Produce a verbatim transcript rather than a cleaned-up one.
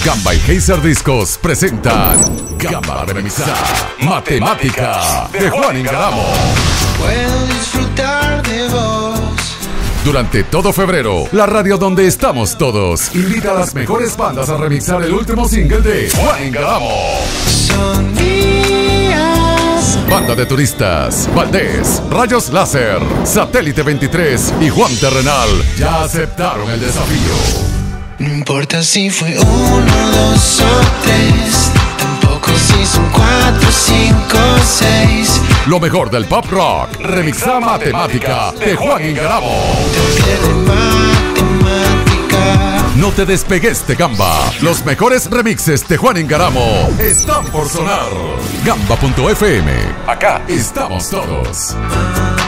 Gamba y Heiser Discos presentan Gamba Remixada Matemática de Juan Ingaramo. Puedo disfrutar de vos. Durante todo febrero, la radio donde estamos todos invita a las mejores bandas a remixar el último single de Juan Ingaramo. Son días. Banda de Turistas, Valdés, Rayos Láser, Satélite veintitrés y Juan Terrenal ya aceptaron el desafío. No importa si fue uno, dos o tres, tampoco si son cuatro, cinco, seis. Lo mejor del pop rock, remixada matemática de Juan Ingaramo. Te pierde matemática. No te despegues de Gamba. Los mejores remixes de Juan Ingaramo están por sonar. Gamba punto F M. Acá estamos todos.